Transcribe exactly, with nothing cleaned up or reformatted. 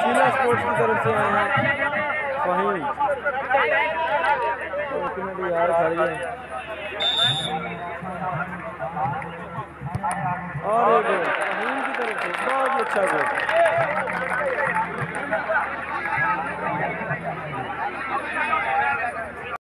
Sheila sports की तरफ से आए हैं फाहिम। एक मिनट यार खड़ी है और एक फाहिम की तरफ से बहुत ही अच्छा गोल।